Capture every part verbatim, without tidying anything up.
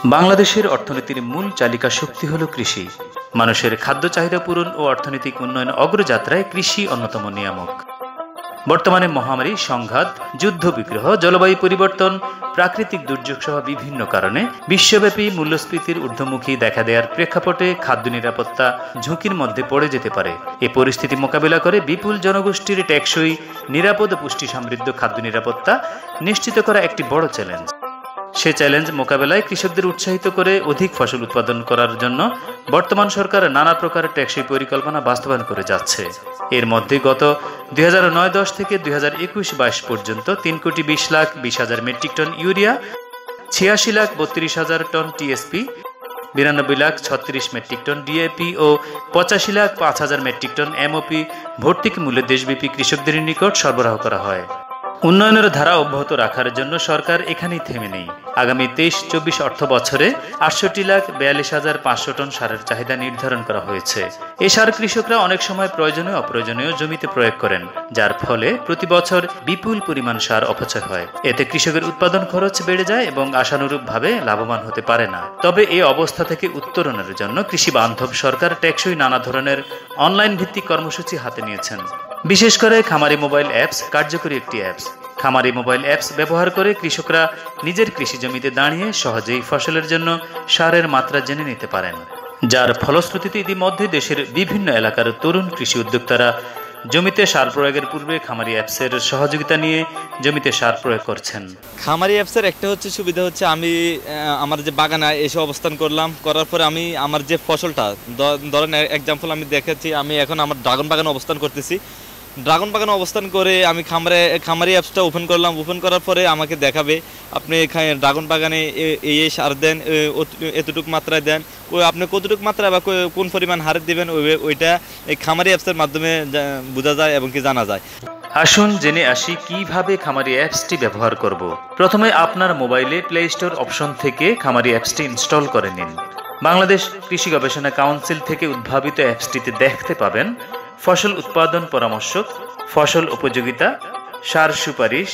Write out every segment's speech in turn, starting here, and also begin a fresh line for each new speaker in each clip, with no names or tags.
বাংলাদেশের অর্থনীতির মূল চালিকা শক্তি হল কৃষি। মানুষের খাদ্য চাহিদা পূরণ ও অর্থনৈতিক উন্নয়ন অগ্রযাত্রায় কৃষি অন্যতম নিয়ামক। বর্তমানে মহামারী, সংঘাত, যুদ্ধ বিগ্রহ, জলবায়ু পরিবর্তন, প্রাকৃতিক দুর্যোগ সহ বিভিন্ন কারণে বিশ্বব্যাপী মূল্যস্ফীতির ঊর্ধ্বমুখী দেখা দেওয়ার প্রেক্ষাপটে খাদ্য নিরাপত্তা ঝুঁকির মধ্যে পড়ে যেতে পারে। এ পরিস্থিতি মোকাবিলা করে বিপুল জনগোষ্ঠীর টেকসই, নিরাপদ ও পুষ্টি সমৃদ্ধ খাদ্য নিরাপত্তা নিশ্চিত করা একটি বড় চ্যালেঞ্জ। সে চ্যালেঞ্জ মোকাবেলায় কৃষকদের উৎসাহিত করে অধিক ফসল উৎপাদন করার জন্য বর্তমান সরকার নানা প্রকার টেকসই পরিকল্পনা বাস্তবায়ন করে যাচ্ছে। এর মধ্যে গত দুই হাজার নয় দশ থেকে দুই হাজার একুশ বাইশ পর্যন্ত তিন কোটি বিশ লাখ বিশ হাজার মেট্রিক টন ইউরিয়া, ছিয়াশি লাখ বত্রিশ হাজার টন টিএসপি, বিরানব্বই লাখ ছত্রিশ মেট্রিক টন ডিএপি ও পঁচাশি লাখ পাঁচ হাজার মেট্রিক টন এমওপি ভর্তুকি মূল্যে দেশব্যাপী কৃষকদের নিকট সরবরাহ করা হয়। উন্নয়নের ধারা অব্যাহত রাখার জন্য সরকার এখানেই থেমে নেই। আগামী তেইশ চব্বিশ অর্থ বছরে আটষট্টি লাখ বিয়াল্লিশ হাজার পাঁচশো টন সারের চাহিদা নির্ধারণ করা হয়েছে। এ সার কৃষকরা অনেক সময় প্রয়োজনীয় অপ্রয়োজনীয় জমিতে প্রয়োগ করেন, যার ফলে প্রতি বছর বিপুল পরিমাণ সার অপচয় হয়। এতে কৃষকের উৎপাদন খরচ বেড়ে যায় এবং আশানুরূপভাবে লাভবান হতে পারে না। তবে এই অবস্থা থেকে উত্তরণের জন্য কৃষি বান্ধব সরকার টেকসই নানা ধরনের অনলাইন ভিত্তিক কর্মসূচি হাতে নিয়েছেন। বিশেষ করে খামারি মোবাইল অ্যাপস কার্যকরী একটি অ্যাপস। খামারি মোবাইল অ্যাপস ব্যবহার করে কৃষকরা নিজের কৃষি জমিতে দাঁড়িয়ে সহজেই ফসলের জন্য সারের মাত্রা জেনে নিতে পারেন, যার ফলশ্রুতিতে ইতিমধ্যে দেশের বিভিন্ন এলাকার তরুণ কৃষি উদ্যোক্তারা জমিতে সার প্রয়োগের পূর্বে খামারি অ্যাপসের সহযোগিতা নিয়ে জমিতে সার প্রয়োগ করছেন।
খামারি অ্যাপসের একটা হচ্ছে সুবিধা হচ্ছে আমি আমার যে বাগানে এসে অবস্থান করলাম, করার পরে আমি আমার যে ফসলটা, ধরেন এক্সাম্পল আমি দেখেছি আমি এখন আমার ড্রাগন বাগানে অবস্থান করতেছি। ড্রাগন বাগানে অবস্থান করে আমি খামারে খামারি অ্যাপসটা ওপেন করলাম। ওপেন করার পরে আমাকে দেখাবে আপনি ড্রাগন বাগানে এই এই সার দেন, এতটুকু মাত্রায় দেন, আপনি কতটুকু মাত্রায় বা কোন পরিমাণ হারে দেবেন, ওইটা এই খামারি অ্যাপসের মাধ্যমে বোঝা যায় এবং কি জানা যায়।
আসুন জেনে আসি কিভাবে খামারি অ্যাপসটি ব্যবহার করব। প্রথমে আপনার মোবাইলে প্লে স্টোর অপশন থেকে খামারি অ্যাপসটি ইনস্টল করে নিন। বাংলাদেশ কৃষি গবেষণা কাউন্সিল থেকে উদ্ভাবিত অ্যাপসটিতে দেখতে পাবেন ফসল উৎপাদন পরামর্শক, ফসল উপযোগিতা, সার সুপারিশ,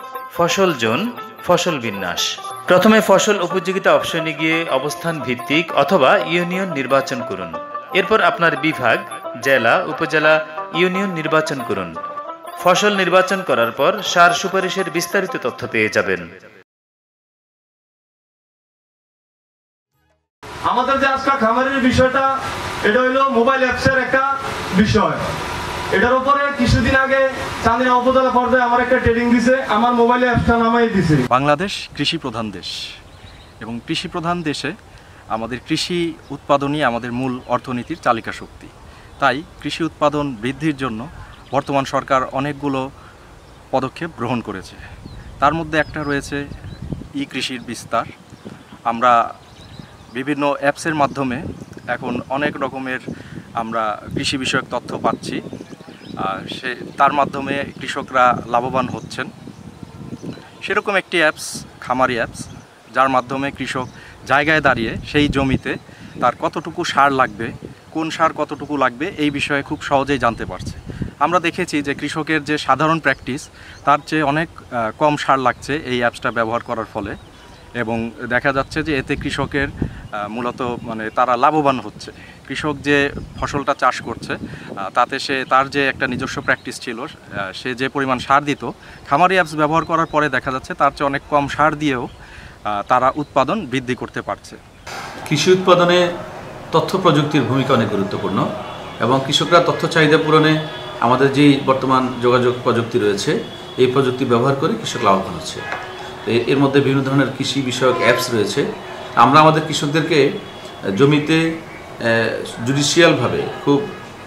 ফসল জোন, ফসল বিন্যাস। প্রথমে ফসল উপযোগিতা অপশনে গিয়ে অবস্থান ভিত্তিক অথবা ইউনিয়ন নির্বাচন করুন। এরপর আপনার বিভাগ, জেলা, উপজেলা, ইউনিয়ন নির্বাচন করুন। ফসল নির্বাচন করার পর সার সুপারিশের বিস্তারিত তথ্য পেয়ে যাবেন।
আমাদের যে আজকাল খামারের বিষয়টা, এটা হইলো মোবাইল অ্যাপসের একটা বিষয়। এটার উপরে কিছুদিন আগে চাঁদিনা উপজেলা পর্যায়ে আমার একটা ট্রেনিং দিছে, আমার মোবাইল অ্যাপসটা নামাই দিছে।
বাংলাদেশ কৃষি প্রধান দেশ এবং কৃষি প্রধান দেশে আমাদের কৃষি উৎপাদনই আমাদের মূল অর্থনীতির চালিকা শক্তি। তাই কৃষি উৎপাদন বৃদ্ধির জন্য বর্তমান সরকার অনেকগুলো পদক্ষেপ গ্রহণ করেছে। তার মধ্যে একটা রয়েছে ই কৃষির বিস্তার। আমরা বিভিন্ন অ্যাপসের মাধ্যমে এখন অনেক রকমের আমরা কৃষি বিষয়ক তথ্য পাচ্ছি, সে তার মাধ্যমে কৃষকরা লাভবান হচ্ছেন। সেরকম একটি অ্যাপস খামারি অ্যাপস, যার মাধ্যমে কৃষক জায়গায় দাঁড়িয়ে সেই জমিতে তার কতটুকু সার লাগবে, কোন সার কতটুকু লাগবে এই বিষয়ে খুব সহজেই জানতে পারছে। আমরা দেখেছি যে কৃষকের যে সাধারণ প্র্যাকটিস তার চেয়ে অনেক কম সার লাগছে এই অ্যাপসটা ব্যবহার করার ফলে, এবং দেখা যাচ্ছে যে এতে কৃষকের মূলত মানে তারা লাভবান হচ্ছে। কৃষক যে ফসলটা চাষ করছে তাতে সে তার যে একটা নিজস্ব প্র্যাকটিস ছিল, সে যে পরিমাণ সার দিত, খামারি অ্যাপস ব্যবহার করার পরে দেখা যাচ্ছে তার চেয়ে অনেক কম সার দিয়েও তারা উৎপাদন বৃদ্ধি করতে পারছে।
কৃষি উৎপাদনে তথ্য প্রযুক্তির ভূমিকা অনেক গুরুত্বপূর্ণ এবং কৃষকরা তথ্য চাহিদা পূরণে আমাদের যেই বর্তমান যোগাযোগ প্রযুক্তি রয়েছে এই প্রযুক্তি ব্যবহার করে কৃষক লাভবান হচ্ছে। এর মধ্যে বিভিন্ন ধরনের কৃষি বিষয়ক অ্যাপস রয়েছে। আমরা আমাদের কৃষকদেরকে জমিতে জুডিশিয়ালভাবে খুব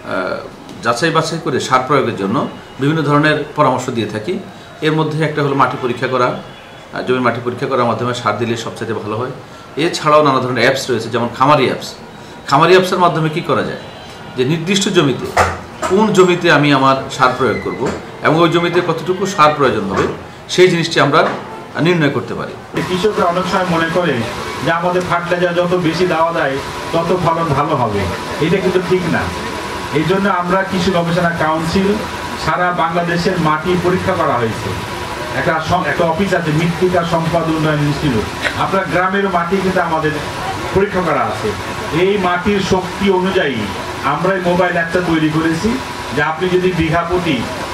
যাচাই বাছাই করে সার প্রয়োগের জন্য বিভিন্ন ধরনের পরামর্শ দিয়ে থাকি। এর মধ্যে একটা হলো মাটি পরীক্ষা করা, জমির মাটি পরীক্ষা করার মাধ্যমে সার দিলে সবচেয়ে ভালো হয়। এছাড়াও নানা ধরনের অ্যাপস রয়েছে, যেমন খামারি অ্যাপস। খামারি অ্যাপসের মাধ্যমে কি করা যায়, যে নির্দিষ্ট জমিতে কোন জমিতে আমি আমার সার প্রয়োগ করব এবং ওই জমিতে কতটুকু সার প্রয়োজন হবে সেই জিনিসটি আমরা নির্ণয় করতে পারি।
কৃষকরা অনেক সময় মনে করে যে আমাদের ফার্টিলাইজার যত বেশি দেওয়া যায় তত ফলন ভালো হবে, এটা কিন্তু ঠিক না। এই জন্য আমরা কৃষি গবেষণা কাউন্সিল সারা বাংলাদেশের মাটি পরীক্ষা করা হয়েছে।
একটা একটা অফিস আছে মৃত্তিকা সম্পদ উন্নয়ন ইনস্টিটিউট। আপনার গ্রামের মাটি কিন্তু আমাদের পরীক্ষা করা আছে। এই মাটির শক্তি অনুযায়ী আমরা এই মোবাইল অ্যাপটা তৈরি করেছি, যে আপনি যদি বিঘা প্রতি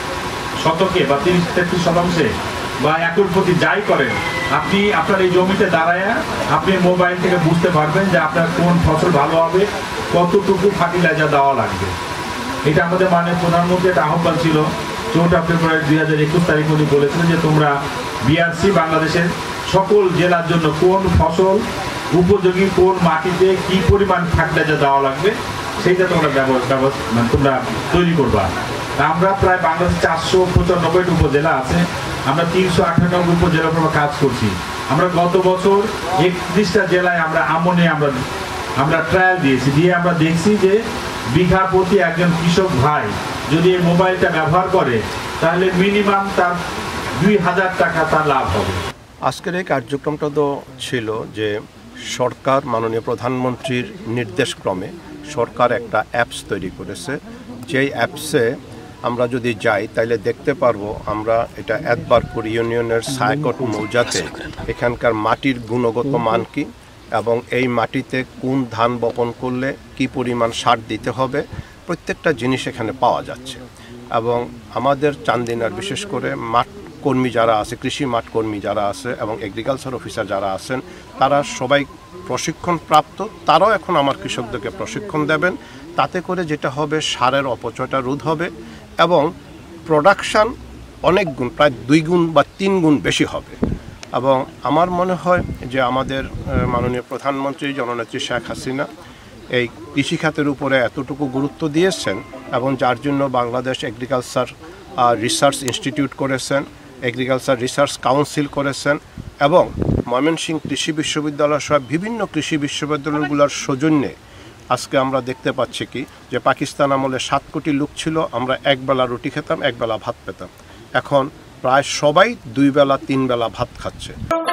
শতকে বা তিরিশ তেত্রিশ শতাংশে বা একর প্রতি যাই করেন, আপনি আপনার এই জমিতে দাঁড়ায় আপনি মোবাইল থেকে বুঝতে পারবেন যে আপনার কোন ফসল ভালো হবে, কতটুকু ফার্টিলাইজার দেওয়া লাগবে। এটা আমাদের মাননীয় প্রধানমন্ত্রী একটা আহ্বান ছিল, চৌঠা ফেব্রুয়ারি দুই হাজার একুশ তারিখ উনি বলেছিলেন যে তোমরা বিআরসি বাংলাদেশের সকল জেলার জন্য কোন ফসল উপযোগী, কোন মাটিতে কি পরিমাণ ফার্টিলাইজার দেওয়া লাগবে সেইটা তোমরা ব্যবস্থা মানে তোমরা তৈরি করবা। আমরা প্রায় বাংলাদেশ চারশো পঁচানব্বইটি উপজেলা আছে, আমরা তিনশো আটানব্বই উপজেলার উপর কাজ করছি। আমরা গত বছর একত্রিশটা জেলায় আমরা আমনে আমরা আমরা ট্রায়াল দিয়েছি, দিয়ে আমরা দেখছি যে বিঘা প্রতি একজন কৃষক ভাই যদি এই মোবাইলটা ব্যবহার করে তাহলে মিনিমাম তার দুই হাজার টাকা তার লাভ হবে।
আজকের এই কার্যক্রমটা তো ছিল যে সরকার মাননীয় প্রধানমন্ত্রীর নির্দেশক্রমে সরকার একটা অ্যাপস তৈরি করেছে, যেই অ্যাপসে আমরা যদি যাই তাহলে দেখতে পারবো আমরা এটা এতবারপুর ইউনিয়নের সায়কট মৌজাতে এখানকার মাটির গুণগত মান কি এবং এই মাটিতে কোন ধান বপন করলে কি পরিমাণ সার দিতে হবে প্রত্যেকটা জিনিস এখানে পাওয়া যাচ্ছে। এবং আমাদের চান্দিনার বিশেষ করে মাঠ কর্মী যারা আছে, কৃষি মাঠ কর্মী যারা আছে এবং এগ্রিকালচার অফিসার যারা আছেন, তারা সবাই প্রশিক্ষণ প্রাপ্ত, তারাও এখন আমার কৃষকদেরকে প্রশিক্ষণ দেবেন। তাতে করে যেটা হবে সারের অপচয়টা রোধ হবে এবং প্রোডাকশান অনেক গুণ, প্রায় দুই গুণ বা তিন গুণ বেশি হবে। এবং আমার মনে হয় যে আমাদের মাননীয় প্রধানমন্ত্রী জননেত্রী শেখ হাসিনা এই কৃষিখাতের উপরে এতটুকু গুরুত্ব দিয়েছেন এবং যার জন্য বাংলাদেশ এগ্রিকালচার রিসার্চ ইনস্টিটিউট করেছেন, এগ্রিকালচার রিসার্চ কাউন্সিল করেছেন এবং ময়মনসিংহ কৃষি বিশ্ববিদ্যালয় সহ বিভিন্ন কৃষি বিশ্ববিদ্যালয়গুলোর সৌজন্যে আজকে আমরা দেখতে পাচ্ছি কি যে পাকিস্তান আমলে সাত কোটি লোক ছিল, আমরা একবেলা রুটি খেতাম, একবেলা ভাত পেতাম। এখন প্রায় সবাই দুই বেলা তিন বেলা ভাত খাচ্ছে।